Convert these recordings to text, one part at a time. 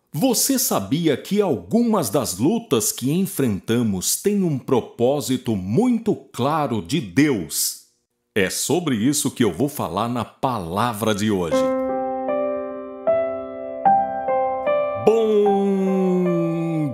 Você sabia que algumas das lutas que enfrentamos têm um propósito muito claro de Deus? É sobre isso que eu vou falar na palavra de hoje. Bom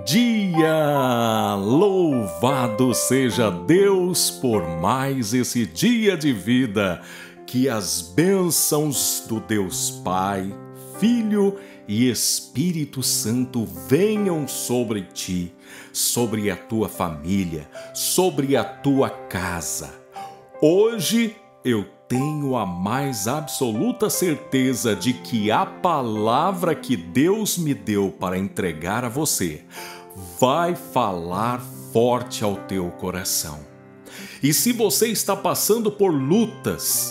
dia! Louvado seja Deus por mais esse dia de vida. Que as bênçãos do Deus Pai, Filho e Espírito Santo venham sobre ti, sobre a tua família, sobre a tua casa. Hoje eu tenho a mais absoluta certeza de que a palavra que Deus me deu para entregar a você vai falar forte ao teu coração. E se você está passando por lutas,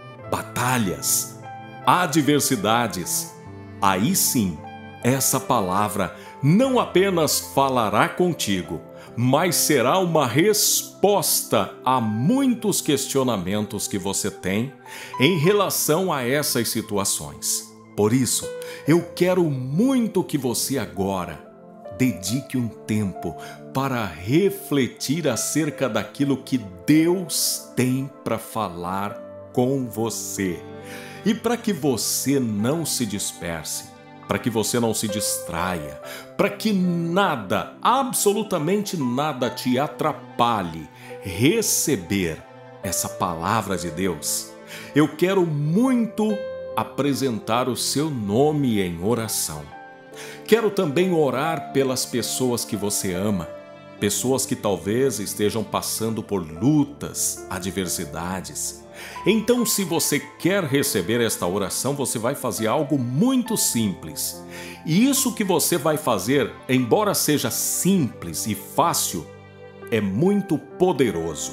batalhas, adversidades, aí sim, essa palavra não apenas falará contigo, mas será uma resposta a muitos questionamentos que você tem em relação a essas situações. Por isso, eu quero muito que você agora dedique um tempo para refletir acerca daquilo que Deus tem para falar com você. E para que você não se disperse, para que você não se distraia, para que nada, absolutamente nada te atrapalhe receber essa palavra de Deus, eu quero muito apresentar o seu nome em oração. Quero também orar pelas pessoas que você ama, pessoas que talvez estejam passando por lutas, adversidades. Então, se você quer receber esta oração, você vai fazer algo muito simples. E isso que você vai fazer, embora seja simples e fácil, é muito poderoso.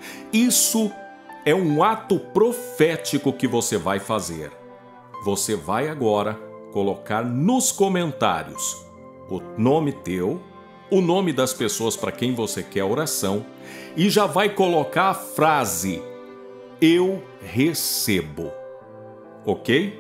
Isso é um ato profético que você vai fazer. Você vai agora colocar nos comentários o nome teu, o nome das pessoas para quem você quer oração e já vai colocar a frase "Eu recebo", ok?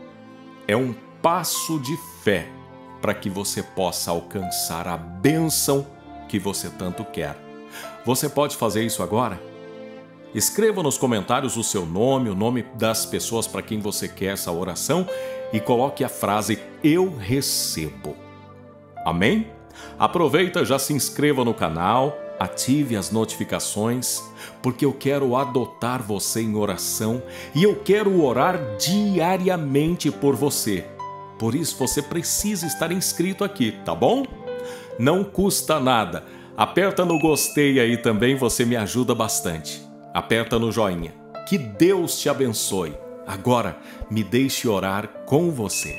É um passo de fé para que você possa alcançar a bênção que você tanto quer. Você pode fazer isso agora? Escreva nos comentários o seu nome, o nome das pessoas para quem você quer essa oração e coloque a frase "Eu recebo". Amém? Aproveita, já se inscreva no canal, ative as notificações, porque eu quero adotar você em oração e eu quero orar diariamente por você. Por isso você precisa estar inscrito aqui, tá bom? Não custa nada. Aperta no gostei aí também, você me ajuda bastante. Aperta no joinha. Que Deus te abençoe. Agora, me deixe orar com você.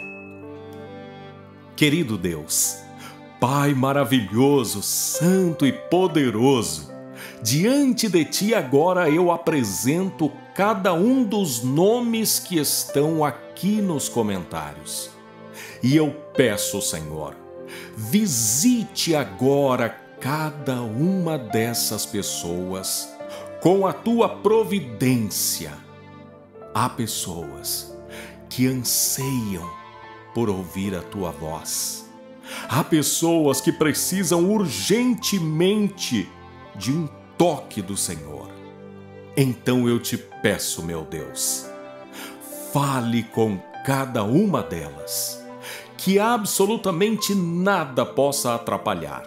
Querido Deus, Pai maravilhoso, santo e poderoso, diante de Ti agora eu apresento cada um dos nomes que estão aqui nos comentários. E eu peço, Senhor, visite agora cada uma dessas pessoas com a Tua providência. Há pessoas que anseiam por ouvir a Tua voz. Há pessoas que precisam urgentemente de um toque do Senhor. Então eu te peço, meu Deus, fale com cada uma delas, que absolutamente nada possa atrapalhar.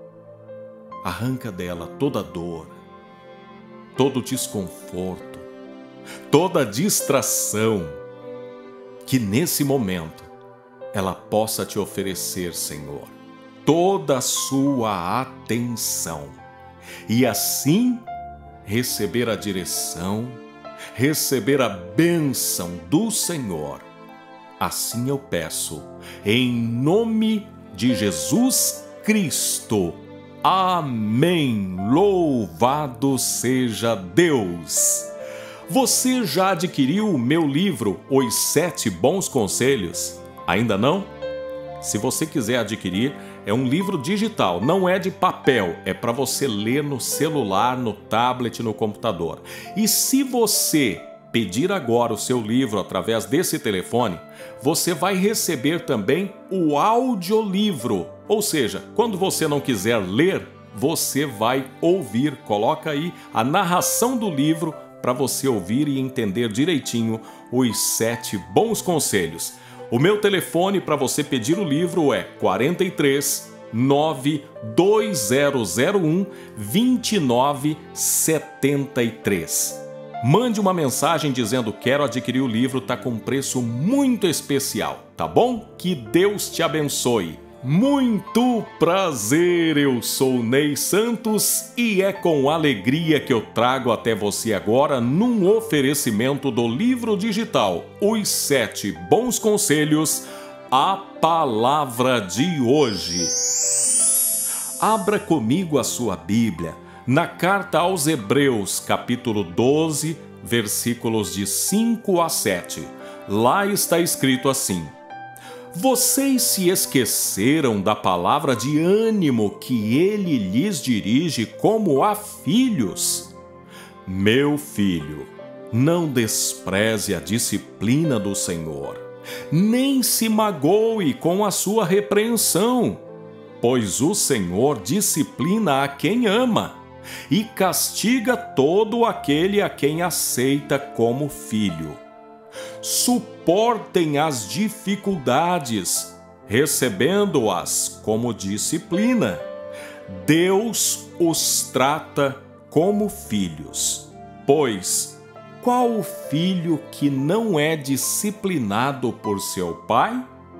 Arranca dela toda dor, todo desconforto, toda distração, que nesse momento ela possa te oferecer, Senhor, toda a sua atenção e assim receber a direção, receber a bênção do Senhor. Assim eu peço, em nome de Jesus Cristo. Amém. Louvado seja Deus. Você já adquiriu o meu livro, Os 7 Bons Conselhos? Ainda não? Se você quiser adquirir, é um livro digital, não é de papel, é para você ler no celular, no tablet, no computador. E se você pedir agora o seu livro através desse telefone, você vai receber também o audiolivro. Ou seja, quando você não quiser ler, você vai ouvir. Coloca aí a narração do livro para você ouvir e entender direitinho os 7 bons conselhos. O meu telefone para você pedir o livro é 43 92001 2973. Mande uma mensagem dizendo quero adquirir o livro, tá com um preço muito especial, tá bom? Que Deus te abençoe. Muito prazer, eu sou Ney Santos e é com alegria que eu trago até você agora num oferecimento do livro digital Os 7 Bons Conselhos, a palavra de hoje. Abra comigo a sua Bíblia na carta aos Hebreus, capítulo 12, versículos de 5 a 7. Lá está escrito assim: vocês se esqueceram da palavra de ânimo que ele lhes dirige como a filhos. Meu filho, não despreze a disciplina do Senhor, nem se magoe com a sua repreensão, pois o Senhor disciplina a quem ama e castiga todo aquele a quem aceita como filho. Suportem as dificuldades, recebendo-as como disciplina. Deus os trata como filhos. Pois, qual o filho que não é disciplinado por seu pai?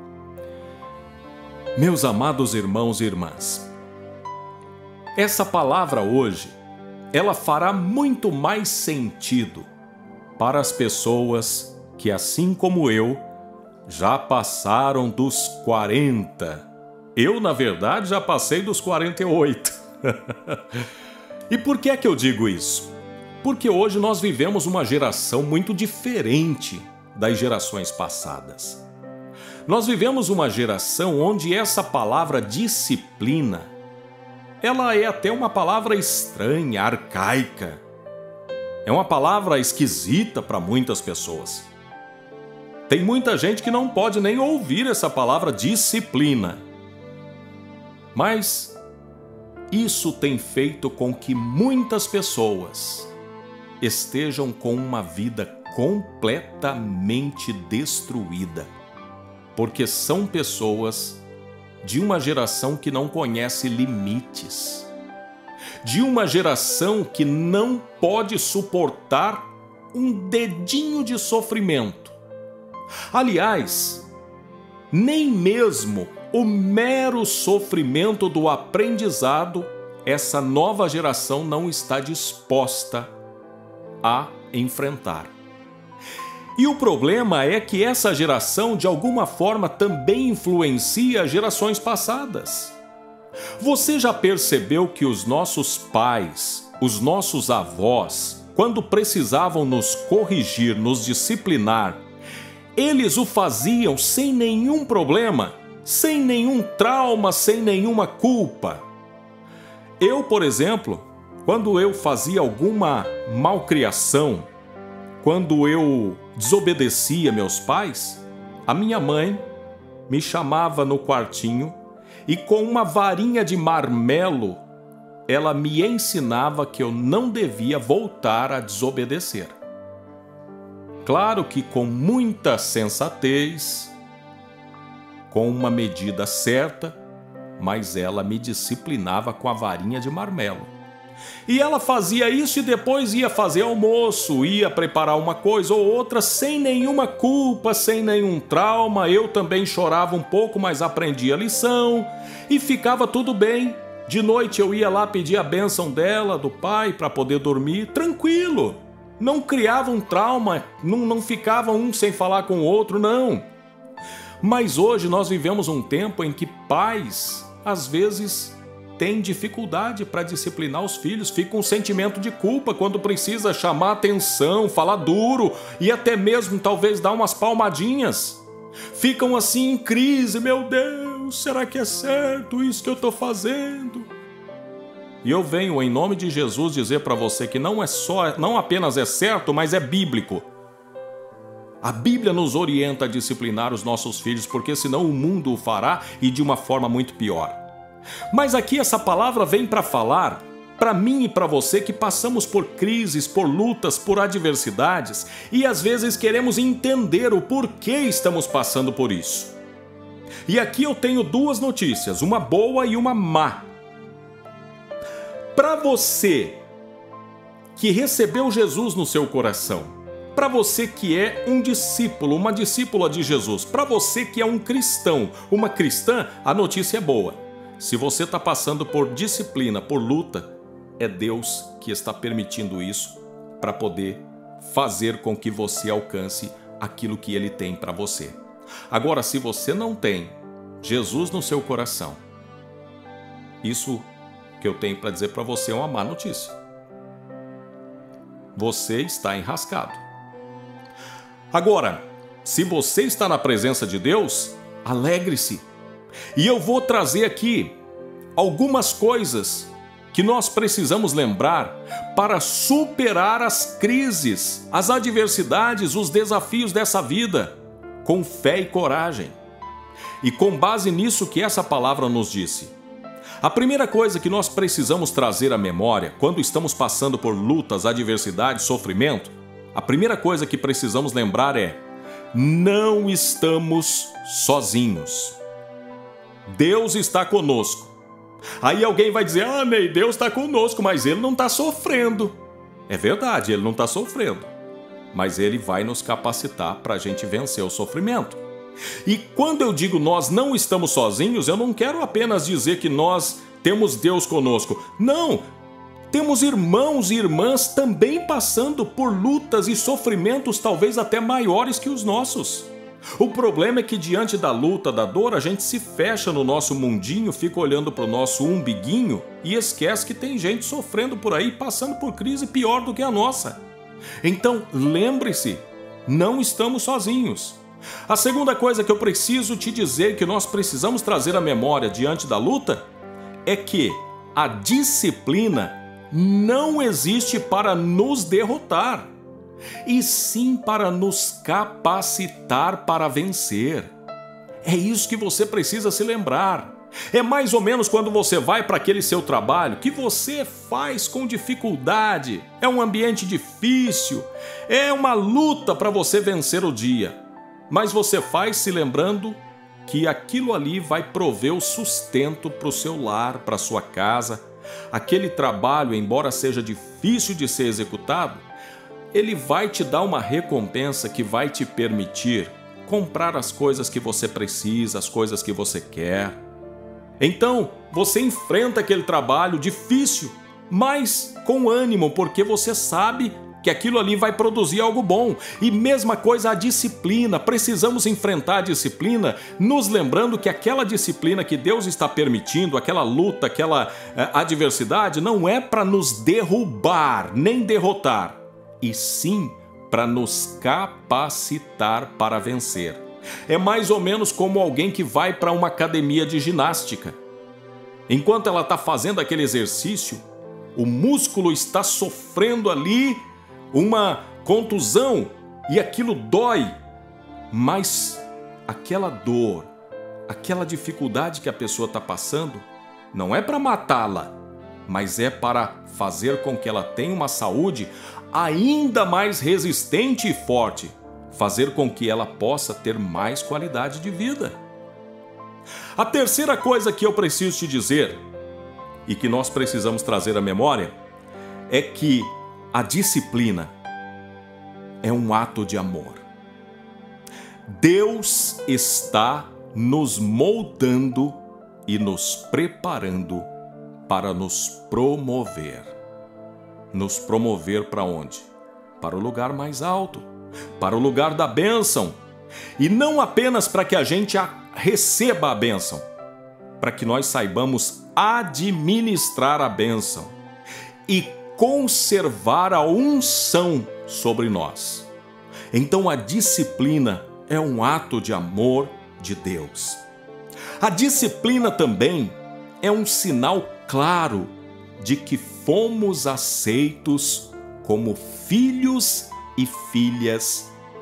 Meus amados irmãos e irmãs, essa palavra hoje, ela fará muito mais sentido para as pessoas que, assim como eu, já passaram dos 40. Eu, na verdade, já passei dos 48. E por que é que eu digo isso? Porque hoje nós vivemos uma geração muito diferente das gerações passadas. Nós vivemos uma geração onde essa palavra disciplina, ela é até uma palavra estranha, arcaica. É uma palavra esquisita para muitas pessoas. Tem muita gente que não pode nem ouvir essa palavra disciplina. Mas isso tem feito com que muitas pessoas estejam com uma vida completamente destruída, porque são pessoas de uma geração que não conhece limites, de uma geração que não pode suportar um dedinho de sofrimento. Aliás, nem mesmo o mero sofrimento do aprendizado essa nova geração não está disposta a enfrentar. E o problema é que essa geração, de alguma forma, também influencia gerações passadas. Você já percebeu que os nossos pais, os nossos avós, quando precisavam nos corrigir, nos disciplinar, eles o faziam sem nenhum problema, sem nenhum trauma, sem nenhuma culpa? Eu, por exemplo, quando eu fazia alguma malcriação, quando eu desobedecia meus pais, a minha mãe me chamava no quartinho e com uma varinha de marmelo, ela me ensinava que eu não devia voltar a desobedecer. Claro que com muita sensatez, com uma medida certa, mas ela me disciplinava com a varinha de marmelo. E ela fazia isso e depois ia fazer almoço, ia preparar uma coisa ou outra sem nenhuma culpa, sem nenhum trauma. Eu também chorava um pouco, mas aprendia a lição e ficava tudo bem. De noite eu ia lá pedir a bênção dela, do pai, para poder dormir, tranquilo. Não criava um trauma, não ficava um sem falar com o outro, não. Mas hoje nós vivemos um tempo em que pais, às vezes, têm dificuldade para disciplinar os filhos, fica um sentimento de culpa quando precisa chamar atenção, falar duro e até mesmo talvez dar umas palmadinhas. Ficam assim em crise, meu Deus, será que é certo isso que eu estou fazendo? E eu venho em nome de Jesus dizer para você que não apenas é certo, mas é bíblico. A Bíblia nos orienta a disciplinar os nossos filhos, porque senão o mundo o fará e de uma forma muito pior. Mas aqui essa palavra vem para falar para mim e para você que passamos por crises, por lutas, por adversidades e às vezes queremos entender o porquê estamos passando por isso. E aqui eu tenho duas notícias, uma boa e uma má. Para você que recebeu Jesus no seu coração, para você que é um discípulo, uma discípula de Jesus, para você que é um cristão, uma cristã, a notícia é boa. Se você está passando por disciplina, por luta, é Deus que está permitindo isso para poder fazer com que você alcance aquilo que Ele tem para você. Agora, se você não tem Jesus no seu coração, isso que eu tenho para dizer para você é uma má notícia. Você está enrascado. Agora, se você está na presença de Deus, alegre-se. E eu vou trazer aqui algumas coisas que nós precisamos lembrar para superar as crises, as adversidades, os desafios dessa vida, com fé e coragem. E com base nisso que essa palavra nos disse. A primeira coisa que nós precisamos trazer à memória quando estamos passando por lutas, adversidades, sofrimento, a primeira coisa que precisamos lembrar é: não estamos sozinhos. Deus está conosco. Aí alguém vai dizer: ah, Ney, Deus está conosco, mas Ele não está sofrendo. É verdade, Ele não está sofrendo. Mas Ele vai nos capacitar para a gente vencer o sofrimento. E quando eu digo nós não estamos sozinhos, eu não quero apenas dizer que nós temos Deus conosco. Não! Temos irmãos e irmãs também passando por lutas e sofrimentos talvez até maiores que os nossos. O problema é que diante da luta, da dor, a gente se fecha no nosso mundinho, fica olhando para o nosso umbiguinho e esquece que tem gente sofrendo por aí, passando por crise pior do que a nossa. Então, lembre-se, não estamos sozinhos. A segunda coisa que eu preciso te dizer, que nós precisamos trazer à memória diante da luta, é que a disciplina não existe para nos derrotar, e sim para nos capacitar para vencer. É isso que você precisa se lembrar. É mais ou menos quando você vai para aquele seu trabalho que você faz com dificuldade, é um ambiente difícil, é uma luta para você vencer o dia. Mas você faz se lembrando que aquilo ali vai prover o sustento para o seu lar, para a sua casa. Aquele trabalho, embora seja difícil de ser executado, ele vai te dar uma recompensa que vai te permitir comprar as coisas que você precisa, as coisas que você quer. Então, você enfrenta aquele trabalho difícil, mas com ânimo, porque você sabe que aquilo ali vai produzir algo bom. E mesma coisa a disciplina. Precisamos enfrentar a disciplina, nos lembrando que aquela disciplina que Deus está permitindo, aquela luta, aquela adversidade, não é para nos derrubar, nem derrotar, e sim para nos capacitar para vencer. É mais ou menos como alguém que vai para uma academia de ginástica. Enquanto ela está fazendo aquele exercício, o músculo está sofrendo ali uma contusão e aquilo dói, mas aquela dor, aquela dificuldade que a pessoa está passando, não é para matá-la, mas é para fazer com que ela tenha uma saúde ainda mais resistente e forte, fazer com que ela possa ter mais qualidade de vida. A terceira coisa que eu preciso te dizer, e que nós precisamos trazer à memória, é que a disciplina é um ato de amor. Deus está nos moldando e nos preparando para nos promover. Nos promover para onde? Para o lugar mais alto, para o lugar da bênção. E não apenas para que a gente receba a bênção, para que nós saibamos administrar a bênção e conservar a unção sobre nós. Então a disciplina é um ato de amor de Deus. A disciplina também é um sinal claro de que fomos aceitos como filhos e filhas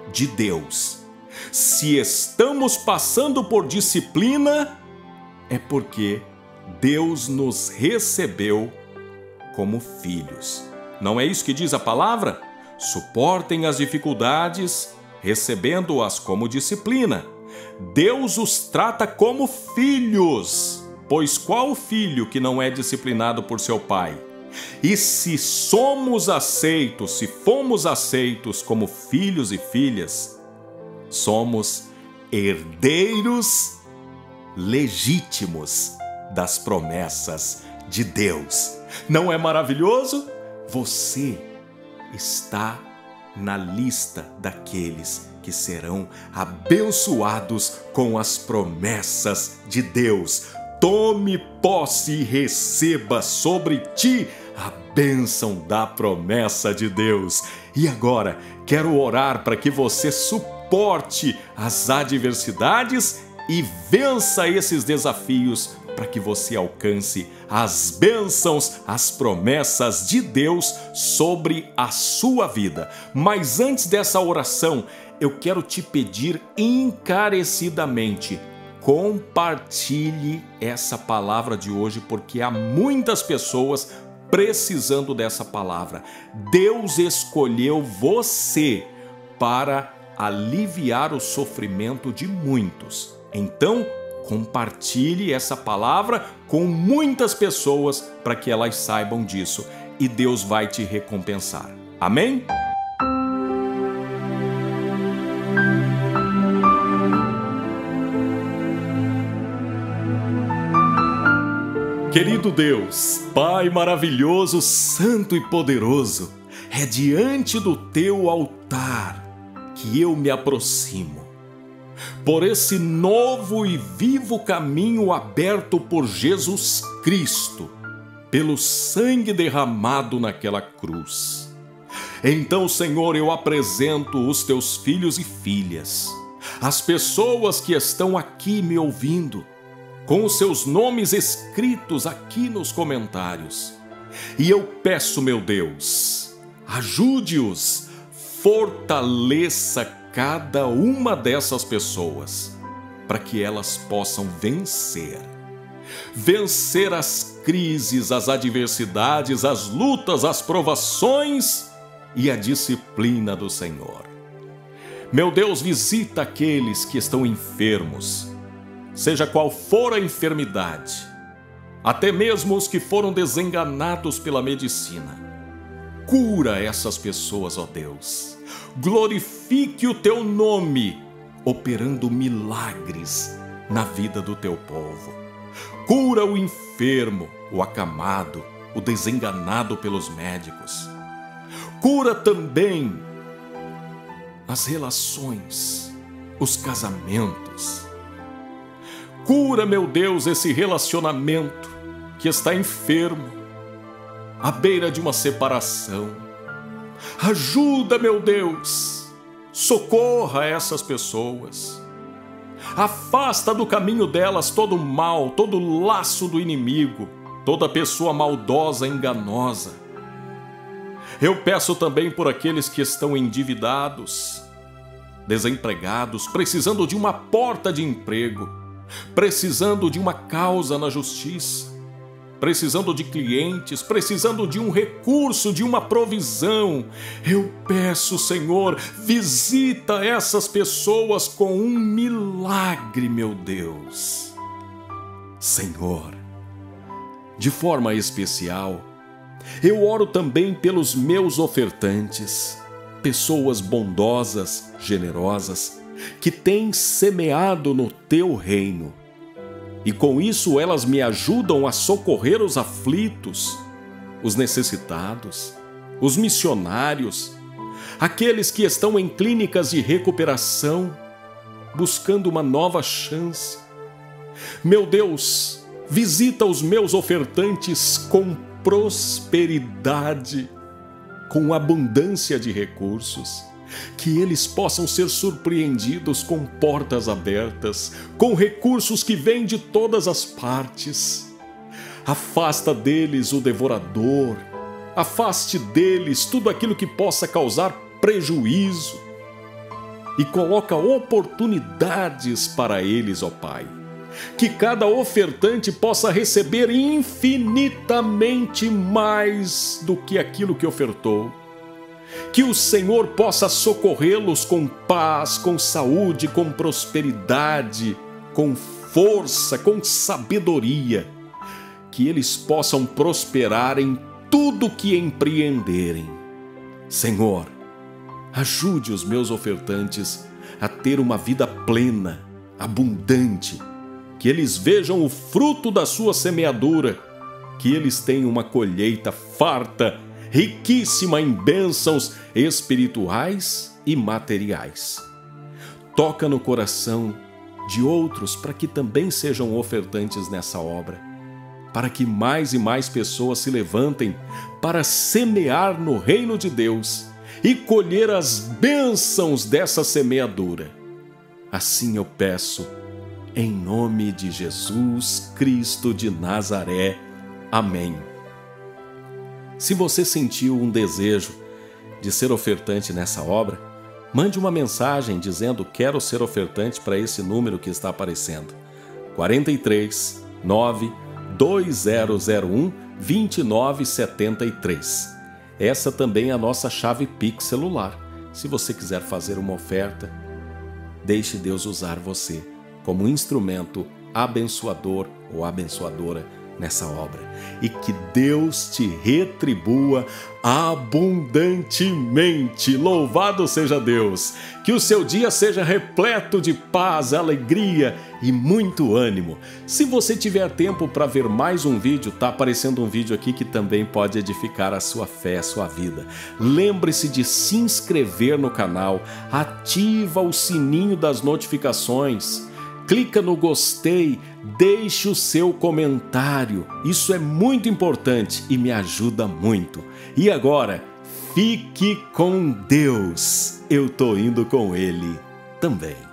de Deus. Se estamos passando por disciplina, é porque Deus nos recebeu como filhos. Não é isso que diz a palavra? Suportem as dificuldades, recebendo-as como disciplina. Deus os trata como filhos, pois qual filho que não é disciplinado por seu pai? E se fomos aceitos como filhos e filhas, somos herdeiros legítimos das promessas de Deus. Não é maravilhoso? Você está na lista daqueles que serão abençoados com as promessas de Deus. Tome posse e receba sobre ti a bênção da promessa de Deus. E agora, quero orar para que você suporte as adversidades e vença esses desafios, para que você alcance as bênçãos, as promessas de Deus sobre a sua vida. Mas antes dessa oração, eu quero te pedir encarecidamente: compartilhe essa palavra de hoje, porque há muitas pessoas precisando dessa palavra. Deus escolheu você para aliviar o sofrimento de muitos. Então, compartilhe essa palavra com muitas pessoas para que elas saibam disso, e Deus vai te recompensar. Amém? Querido Deus, Pai maravilhoso, santo e poderoso, é diante do teu altar que eu me aproximo, por esse novo e vivo caminho aberto por Jesus Cristo, pelo sangue derramado naquela cruz. Então, Senhor, eu apresento os teus filhos e filhas, as pessoas que estão aqui me ouvindo, com os seus nomes escritos aqui nos comentários. E eu peço, meu Deus, ajude-os, fortaleça cada uma dessas pessoas, para que elas possam vencer as crises, as adversidades, as lutas, as provações e a disciplina do Senhor. Meu Deus, visita aqueles que estão enfermos, seja qual for a enfermidade, até mesmo os que foram desenganados pela medicina. Cura essas pessoas, ó Deus. Glorifique o teu nome, operando milagres na vida do teu povo. Cura o enfermo, o acamado, o desenganado pelos médicos. Cura também as relações, os casamentos. Cura, meu Deus, esse relacionamento que está enfermo, à beira de uma separação. Ajuda, meu Deus, socorra essas pessoas. Afasta do caminho delas todo o mal, todo o laço do inimigo, toda pessoa maldosa, enganosa. Eu peço também por aqueles que estão endividados, desempregados, precisando de uma porta de emprego, precisando de uma causa na justiça, precisando de clientes, precisando de um recurso, de uma provisão. Eu peço, Senhor, visita essas pessoas com um milagre, meu Deus. Senhor, de forma especial, eu oro também pelos meus ofertantes, pessoas bondosas, generosas, que têm semeado no teu reino. E com isso elas me ajudam a socorrer os aflitos, os necessitados, os missionários, aqueles que estão em clínicas de recuperação, buscando uma nova chance. Meu Deus, visita os meus ofertantes com prosperidade, com abundância de recursos, que eles possam ser surpreendidos com portas abertas, com recursos que vêm de todas as partes. Afasta deles o devorador, afaste deles tudo aquilo que possa causar prejuízo. e coloca oportunidades para eles, ó Pai. Que cada ofertante possa receber infinitamente mais do que aquilo que ofertou. Que o Senhor possa socorrê-los com paz, com saúde, com prosperidade, com força, com sabedoria. Que eles possam prosperar em tudo que empreenderem. Senhor, ajude os meus ofertantes a ter uma vida plena, abundante, que eles vejam o fruto da sua semeadura, que eles tenham uma colheita farta, riquíssima em bênçãos espirituais e materiais. Toca no coração de outros para que também sejam ofertantes nessa obra, para que mais e mais pessoas se levantem para semear no reino de Deus e colher as bênçãos dessa semeadura. Assim eu peço, em nome de Jesus Cristo de Nazaré. Amém. Se você sentiu um desejo de ser ofertante nessa obra, mande uma mensagem dizendo quero ser ofertante para esse número que está aparecendo. 43 9 2001 2973. Essa também é a nossa chave Pix celular. Se você quiser fazer uma oferta, deixe Deus usar você como instrumento abençoador ou abençoadora nessa obra. E que Deus te retribua abundantemente. Louvado seja Deus! Que o seu dia seja repleto de paz, alegria e muito ânimo. Se você tiver tempo para ver mais um vídeo, tá aparecendo um vídeo aqui que também pode edificar a sua fé, a sua vida. Lembre-se de se inscrever no canal, ativa o sininho das notificações, clica no gostei, deixe o seu comentário. Isso é muito importante e me ajuda muito. E agora, fique com Deus. Eu tô indo com Ele também.